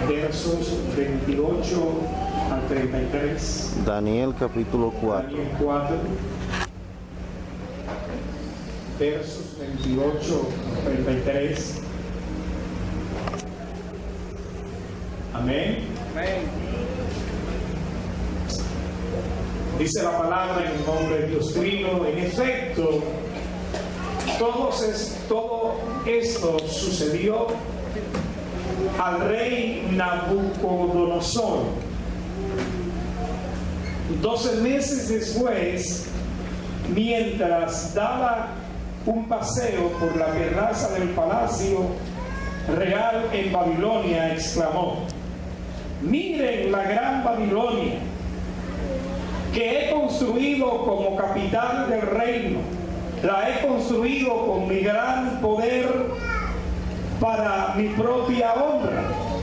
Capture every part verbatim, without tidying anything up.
versos veintiocho al treinta y tres. Daniel capítulo cuatro. Daniel cuatro, versos veintiocho al treinta y tres. Amén. Amén. Dice la palabra en el nombre de Dios Trino. En efecto, todos es, todo esto sucedió al rey Nabucodonosor. Doce meses después, mientras daba un paseo por la terraza del palacio real en Babilonia, exclamó: miren la gran Babilonia, que he construido como capital del reino. La he construido con mi gran poder para mi propia honra.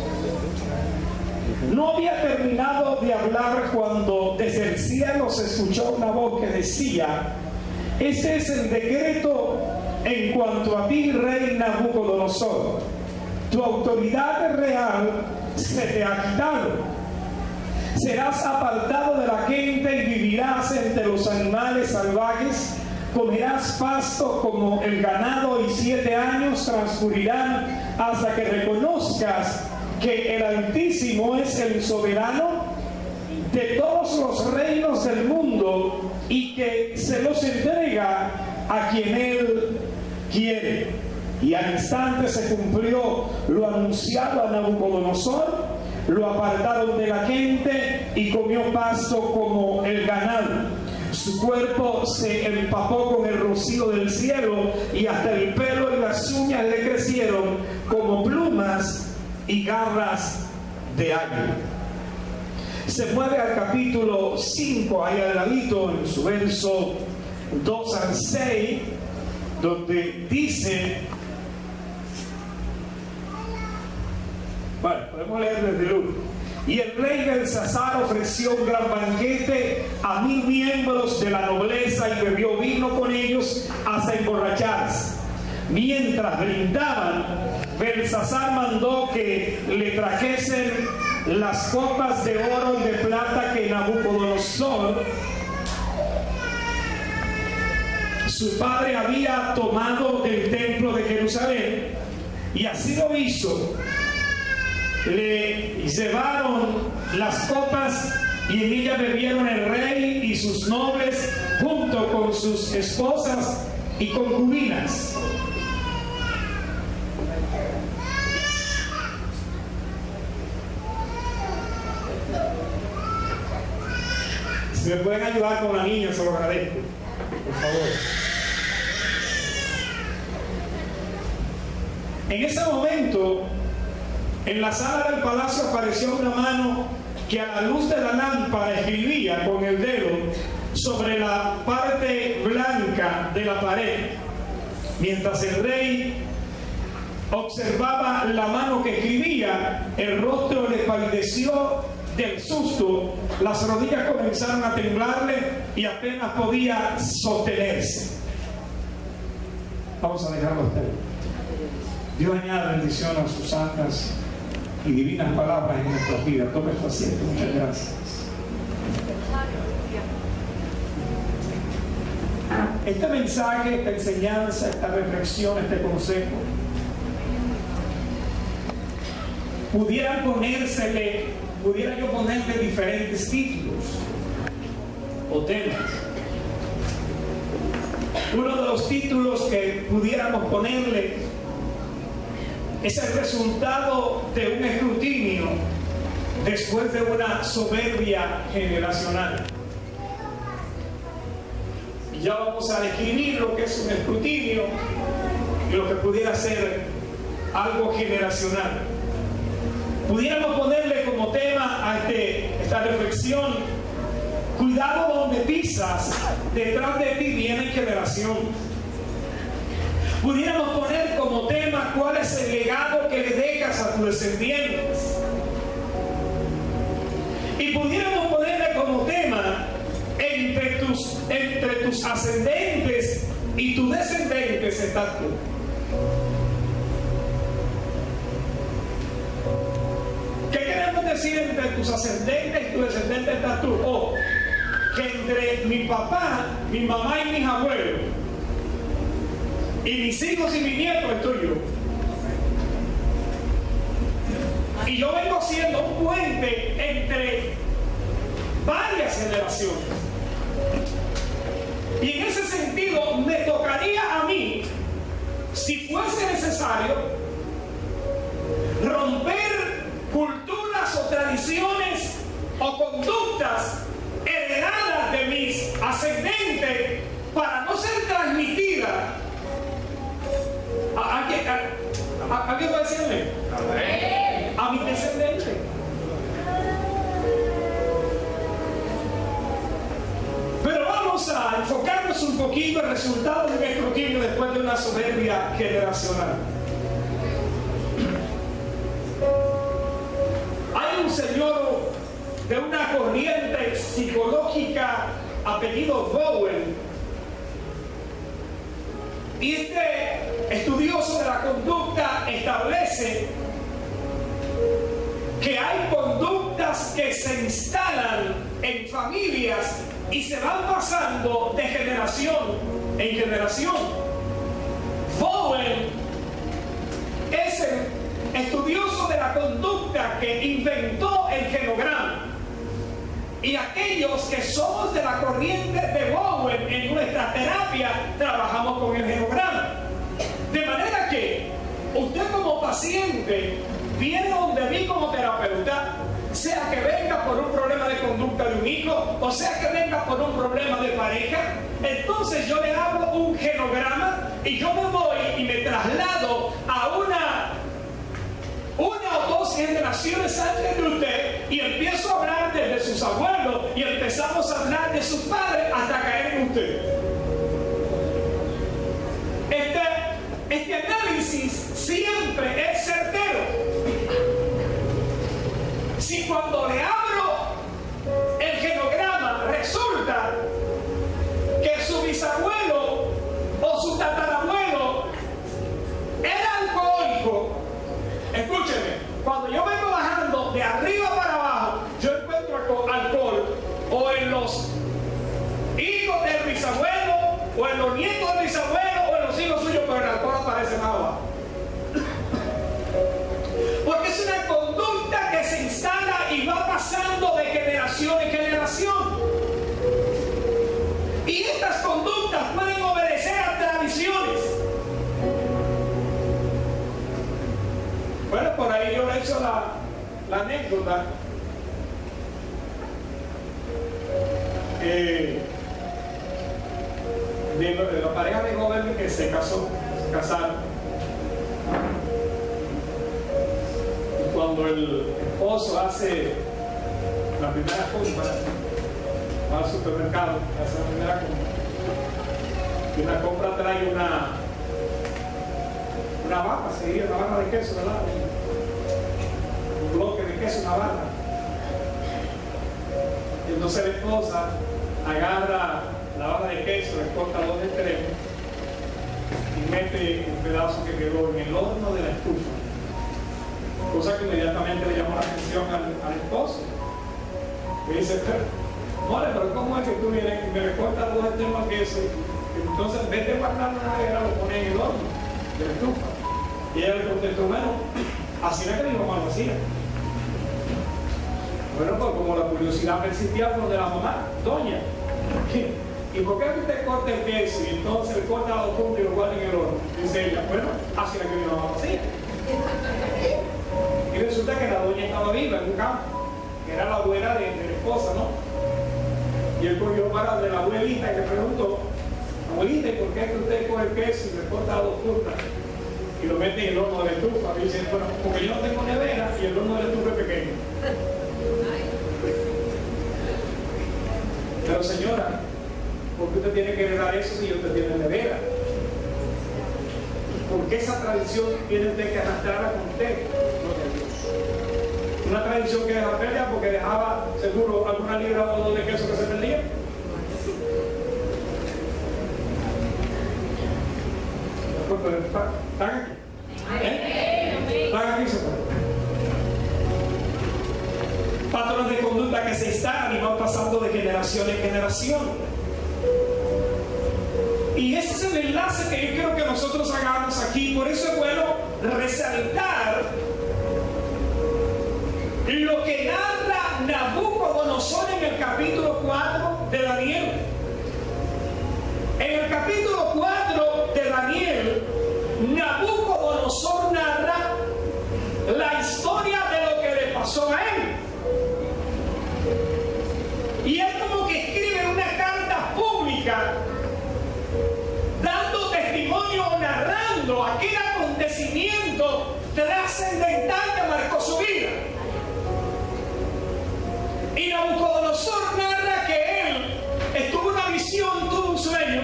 No había terminado de hablar cuando desde el cielo se escuchó una voz que decía: este es el decreto en cuanto a ti, rey Nabucodonosor. Tu autoridad real se te ha quitado. Serás apartado de la gente y vivirás entre los animales salvajes. Comerás pasto como el ganado y siete años transcurrirán hasta que reconozcas que el Altísimo es el soberano de todos los reinos del mundo y que se los entrega a quien Él quiere. Y al instante se cumplió lo anunciado a Nabucodonosor. Lo apartaron de la gente y comió pasto como el ganado. Su cuerpo se empapó con el rocío del cielo y hasta el pelo y las uñas le crecieron como plumas y garras de águila. Se mueve al capítulo cinco, ahí al ladito, en su verso dos al seis, donde dice, bueno, podemos leer desde el uno. Y el rey Belsasar ofreció un gran banquete a mil miembros de la nobleza y bebió vino con ellos hasta emborracharse. Mientras brindaban, Belsasar mandó que le trajesen las copas de oro y de plata que Nabucodonosor, su padre, había tomado del templo de Jerusalén, y así lo hizo. Le llevaron las copas y en ellas bebieron el rey y sus nobles junto con sus esposas y concubinas. Si me pueden ayudar con la niña, se lo agradezco, por favor. En ese momento, en la sala del palacio apareció una mano que a la luz de la lámpara escribía con el dedo sobre la parte blanca de la pared. Mientras el rey observaba la mano que escribía, el rostro le palideció del susto, las rodillas comenzaron a temblarle y apenas podía sostenerse. Vamos a dejarlo hasta ahí. Dios añade bendición a sus santas y divinas palabras en nuestras vidas. Tome su asiento. Muchas gracias. Este mensaje, esta enseñanza, esta reflexión, este consejo, pudieran ponérsele, pudiera yo ponerle diferentes títulos o temas. Uno de los títulos que pudiéramos ponerle es el resultado de un escrutinio después de una soberbia generacional. Y ya vamos a describir lo que es un escrutinio y lo que pudiera ser algo generacional. Pudiéramos ponerle como tema a este, esta reflexión: cuidado donde pisas, detrás de ti viene generación. Pudiéramos poner como tema: ¿cuál es el legado que le dejas a tus descendientes? Y pudiéramos ponerle como tema: entre tus, entre tus ascendentes y tus descendentes estás tú. ¿Qué decir entre tus ascendentes y tus descendentes estás tú, o que entre mi papá, mi mamá y mis abuelos, y mis hijos y mis nietos estoy yo. Y yo vengo siendo un puente entre varias generaciones. Y en ese sentido me tocaría a mí, si fuese necesario, romper culturas o tradiciones o conductas heredadas de mis ascendentes para no ser transmitidas a, a, a, a, ¿a quién va a decirle? A mis descendientes. Pero vamos a enfocarnos un poquito en el resultado de un escrutinio después de una soberbia generacional. Hay un señor de una corriente psicológica apellido Bowen, y este estudioso de la conducta establece que hay conductas que se instalan en familias y se van pasando de generación en generación. Bowen es el estudioso de la conducta que inventó el genograma. Y aquellos que somos de la corriente de Bowen en nuestra terapia trabajamos con el genograma. De manera que usted como paciente viene donde mí como terapeuta, sea que venga por un problema de conducta de un hijo, o sea que venga por un problema de pareja, entonces yo le hago un genograma y yo me voy y me traslado a una, una o dos generaciones antes de usted y empiezo a hablar desde sus abuelos y empezamos a hablar de sus padres hasta caer en usted. Este, este análisis siempre es certero. Si cuando le abro el genograma resulta que su bisabuelo o su tatarabuelo era alcohólico, escúcheme, cuando yo vengo bajando de arriba para abajo, yo encuentro alcohol o en los hijos del bisabuelo, o en los nietos del bisabuelo, o en los hijos suyos, pero el alcohol aparece más abajo. Porque es una conducta que se instala y va pasando de generación en generación. Y estas conductas pueden obedecer a tradiciones. Bueno, por ahí yo le he hecho la, la anécdota. Eh, de, de la pareja de joven que se casó, se casaron. Cuando el esposo hace la primera compra, va al supermercado, hace la primera compra, y una compra trae una una barra, sería una barra de queso, ¿verdad? Un bloque de queso, una barra. Y entonces la esposa agarra la barra de queso, le corta dos extremos y mete un pedazo que quedó en el horno de la estufa. Cosa que inmediatamente le llamó la atención al, al esposo. Y dice, mole, pero ¿cómo es que tú vienes y me recortas dos extremos que eso? Entonces, en vez de guardarlo en la nevera, lo pones en el horno de la estufa. Y ella le contestó, bueno, así era que mi mamá lo hacía. Bueno, pues como la curiosidad persistía por de la mamá, doña, ¿y por qué usted corta el queso y entonces le corta los puntos y lo guarda en el horno? Dice ella, bueno, así era que mi mamá lo hacía. Y resulta que la doña estaba viva en un campo, que era la abuela de, de la esposa, ¿no? Y él cogió para de la abuelita y le preguntó, abuelita, ¿y por qué es que usted coge el queso y le corta las dos puntas y lo mete en el horno de la estufa? Y dice, bueno, porque yo no tengo nevera y el horno de la estufa es pequeño. Pero señora, ¿por qué usted tiene que heredar eso si usted tiene nevera? ¿Por qué esa tradición tiene usted que arrastrarla con usted? Una tradición que deja pérdida porque dejaba seguro alguna libra o dos de queso que se perdía. ¿Están aquí? ¿Eh? ¿Están aquí? de conducta que se instalan y van pasando de generación en generación. Y ese es el enlace que yo quiero que nosotros hagamos aquí. Por eso es bueno resaltar lo que narra Nabucodonosor en el capítulo cuatro de Daniel. En el capítulo cuatro de Daniel, Nabucodonosor narra la historia de lo que le pasó a él. Y él como que escribe una carta pública dando testimonio o narrando aquel acontecimiento trascendental que marcó su vida. Y Nabucodonosor narra que él tuvo una visión, tuvo un sueño,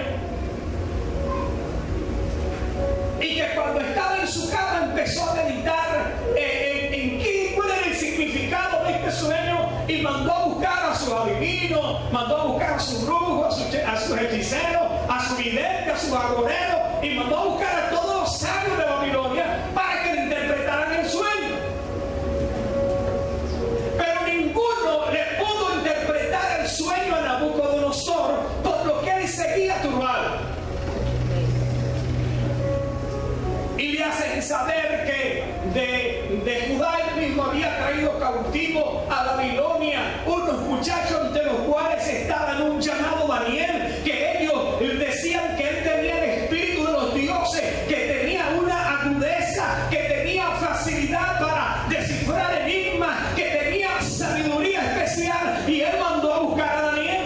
y que cuando estaba en su cama empezó a meditar eh, en, en qué, cuál era el significado de este sueño, y mandó a buscar a sus adivinos, mandó a buscar a sus brujos, a sus, a sus hechiceros, a su vidente, a sus agoreros, y mandó a buscar a todos los sabios de Babilonia para que le interpretaran el sueño. Pero ninguno le pudo interpretar el sueño a Nabucodonosor, por lo que él seguía turbado. Y le hacen saber que de, de Judá él mismo había traído cautivo a Babilonia unos muchachos entre los cuales estaban un llamado Daniel, que ellos decían que él tenía el espíritu de los dioses, que tenía una agudeza, que tenía facilidad para descifrar enigmas, que tenía sabiduría especial, y él mandó a buscar a Daniel.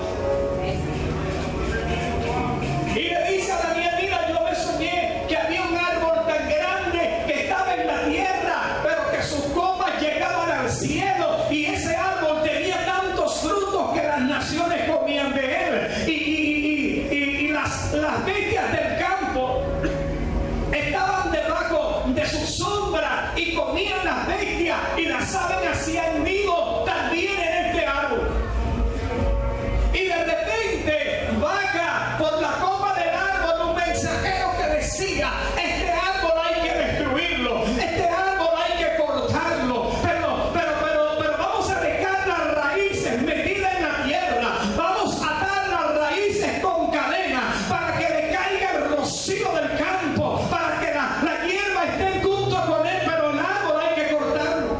Y le dice a Daniel: mira, yo me soñé que había un árbol tan grande que estaba en la tierra, pero que sus copas llegaban al cielo, y ese árbol tenía tantos frutos que las naciones comían de él. Y, y, y, y, y las, las bestias del campo estaban debajo de su sombra y comían las bestias, y las aves hacían nido también en este árbol. Y de repente baja por la copa del árbol un mensajero que decía: este árbol hay que destruirlo, este árbol hay que cortarlo, pero, pero, pero, pero vamos a dejar las raíces metidas en la tierra, vamos a atar las raíces con cadena para que le caiga el rocío del campo, para que la, la hierba esté junto con él, pero el árbol hay que cortarlo.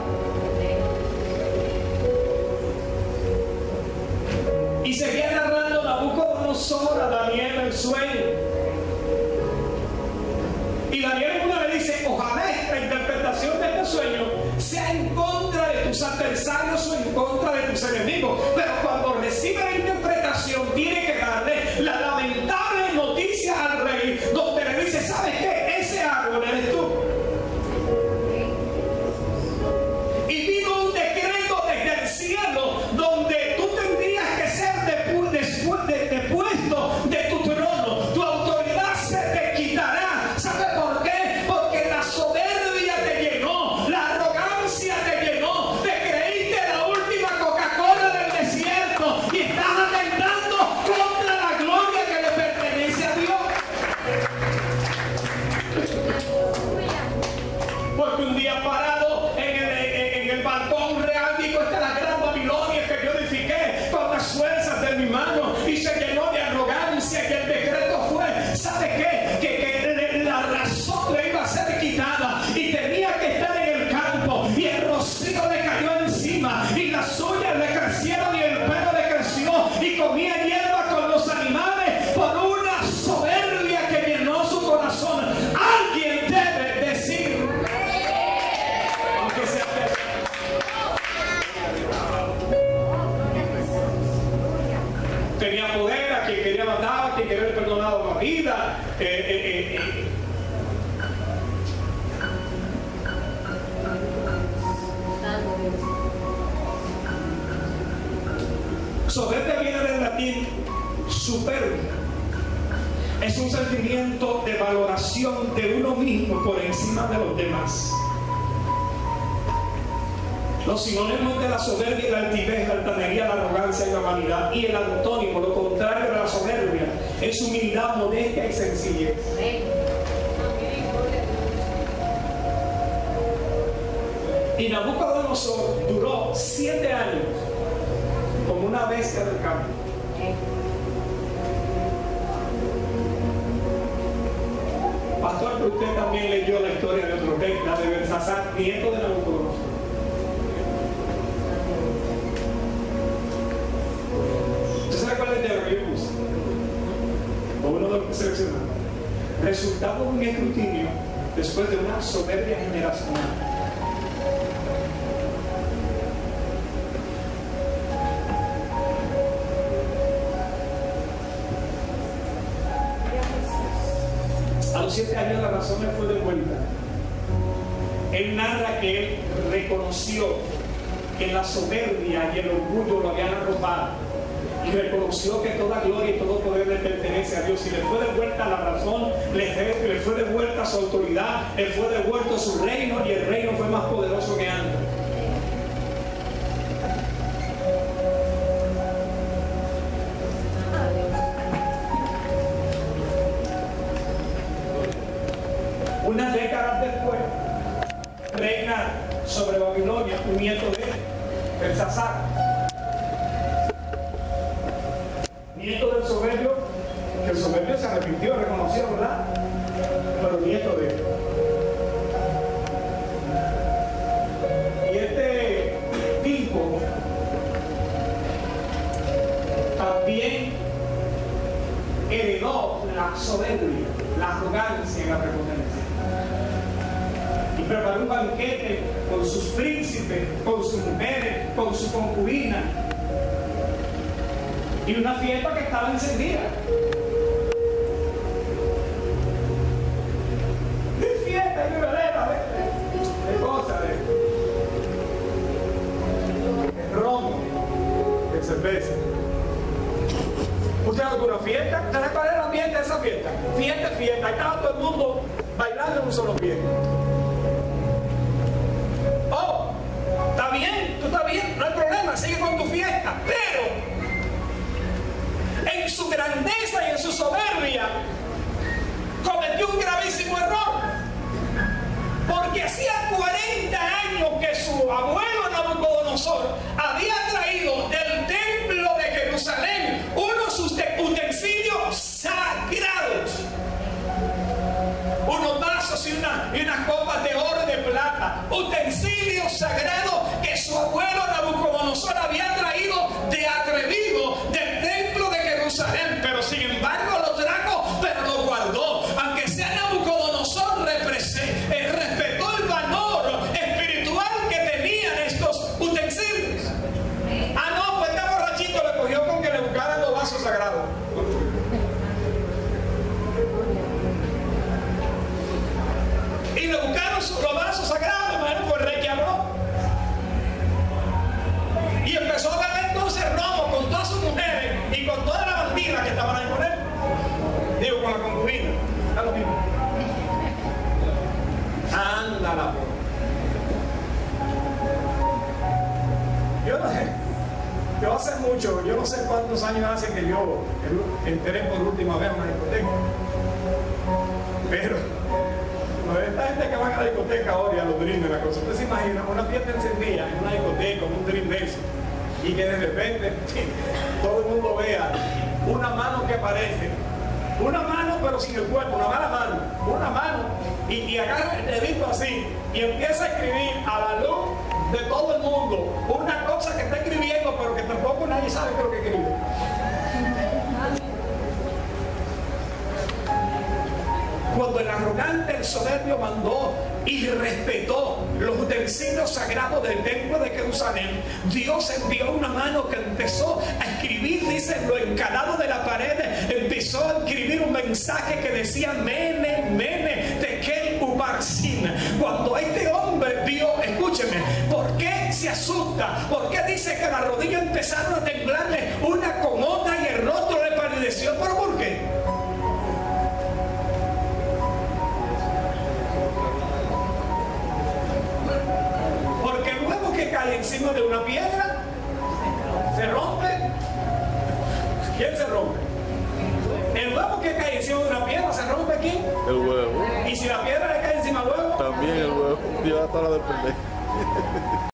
Y seguía narrando Nabucodonosor a Daniel el sueño. Y Daniel en una le dice: ojalá la interpretación de este sueño sea en contra de tus adversarios o en contra de tus enemigos. Pero cuando recibe la interpretación, tiene que darle la lamentable noticia al rey, donde le dice: ¿sabes qué? Ese árbol eres tú. Y vino un decreto desde el cielo donde tú tendrías que ser después de, de, de puesto de tu trono. Tu autoridad se te quitará. ¿Sabes por qué? Porque la soberbia te llenó, la arrogancia te llenó, te creíste la última Coca-Cola del desierto y estás atentando contra la gloria que le pertenece a Dios. Porque un día parado en el, en, en el balcón real dijo: esta es la gran Babilonia que yo edifiqué con las fuerzas de mi mano, y se llenó de arrogancia, que el decreto fue: ¿sabe qué? Que, que la razón le iba a ser quitada y tenía que estar en el campo, y el rocío le cayó encima, y las uñas le crecieron, y el pelo le creció, y comía hierba con los animales por una soberbia que llenó su corazón. Alguien debe decir, aunque sea tenía poder, a quien quería matar, a quien quería haber perdonado la vida. Eh, eh, eh. Soberbia viene del latín superbia. Es un sentimiento de valoración de uno mismo por encima de los demás. Los sinónimos de la soberbia y la altivez, la altanería, la arrogancia y la vanidad. Y el antónimo, lo contrario de la soberbia, es humildad, modestia y sencillez. Y Nabucodonosor duró siete años como una bestia del campo. Pastor, que usted también leyó la historia de otro rey, la de Belsasar, nieto de Nabucodonosor. ¿Usted sabe cuál es el tema que yo puse? O uno de los que seleccionaron. Resultado de un escrutinio después de una soberbia generacional. A los siete años la razón le fue devuelta. Él narra que él reconoció que la soberbia y el orgullo lo habían arropado y reconoció que toda gloria y todo poder le pertenece a Dios, y le fue devuelta la razón, le fue, le fue devuelta su autoridad, le fue devuelto su reino, y el reino fue más poderoso que antes. Unas décadas después, reina sobre Babilonia un nieto de Belsasar, nieto del soberbio, que el soberbio se arrepintió, reconoció, ¿verdad? Pero nieto de él. Y este tipo también heredó la soberbia, la arrogancia y la prepotencia. Y preparó un banquete con sus príncipes, con sus mujeres, con su concubina. Y una fiesta que estaba encendida. De fiesta y bebedera, de, de cosas, de, de ron, de cerveza. ¿Usted hace una fiesta? ¿Usted cuál es el ambiente de esa fiesta? Fiesta, fiesta. Ahí estaba todo el mundo bailando en un solo pie. Oh, está bien, tú estás bien, no hay problema, sigue con tu fiesta. Pero en su grandeza y en su soberbia cometió un gravísimo error, porque hacía cuarenta años que su abuelo Nabucodonosor había traído del templo de Jerusalén unos utensilios sagrados, unos vasos y, una, y unas copas de oro y de plata, utensilios sagrados que su abuelo Nabucodonosor había traído de atrevido del templo de Jerusalén. Pero sin embargo lo trajo, pero lo guardó. Aunque sea Nabucodonosor, eh, respetó el valor espiritual que tenían estos utensilios. Ah, no, pues este borrachito le cogió con que le buscaran los vasos sagrados. Y le buscaron los vasos sagrados, hermano, fue el rey que habló. Y empezó a beber entonces romo con todas sus mujeres y con todas las bandidas que estaban ahí con él. Digo, con la concubina. Está lo mismo. Ándala. Yo no sé. Yo hace mucho, yo no sé cuántos años hace que yo entré por última vez a una discoteca. Pero esta gente que van a la discoteca ahora y a los drinks, la cosa. Usted se imagina una fiesta encendida en una discoteca, con un drink de eso, y que de repente todo el mundo vea una mano que aparece, una mano pero sin el cuerpo, una mala mano, una mano, y, y agarra el dedito así y empieza a escribir a la luz de todo el mundo una cosa que está escribiendo, pero que tampoco nadie sabe qué es lo que escribe. Cuando el arrogante, el soberbio mandó y respetó los utensilios sagrados del templo de Jerusalén, Dios envió una mano que empezó a escribir, dice, lo encalado de la pared, empezó a escribir un mensaje que decía Mene, Mene, Tekel Uparsin. Cuando este hombre vio, escúcheme, ¿por qué se asusta? ¿Por qué dice que las rodillas empezaron a temblarle una con otra y el rostro le palideció? ¿Pero por qué? Que cae encima de una piedra, se rompe. ¿Quién se rompe? El huevo que cae encima de una piedra, ¿se rompe quién? El huevo. Y si la piedra le cae encima al huevo, también el huevo. Dios hasta la de perder.